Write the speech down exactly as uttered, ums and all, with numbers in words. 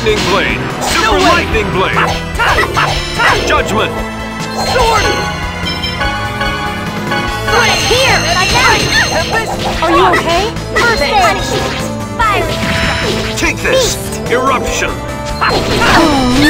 Lightning Blade! Super No Lightning Blade! Judgment! Sword! Right here! Tempest! Are you okay? First aid! Fire! Take this! Eruption! Oh